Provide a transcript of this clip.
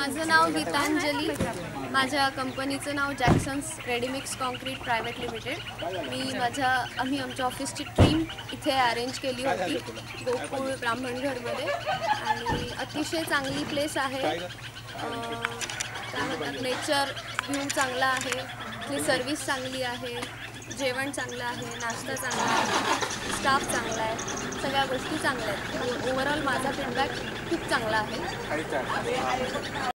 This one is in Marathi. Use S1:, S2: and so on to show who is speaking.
S1: माझं नाव गीतांजली. माझ्या कंपनीचं नाव Jacksons ready mix concrete private limited. आम्ही आमच्या ऑफिसची ट्रीम इथे अरेंज केली होती गोकुळ ब्राह्मणघरमध्ये आणि अतिशय चांगली प्लेस आहे. काय म्हणतात, नेचर व्ह्यू चांगला आहे, इथली सर्विस चांगली आहे, जेवण चांगलं आहे, नाश्ता चांगला आहे, स्टाफ चांगला आहे, सगळ्या गोष्टी चांगल्या आहेत. ओव्हरऑल माझा फीडबॅक खूप चांगला आहे.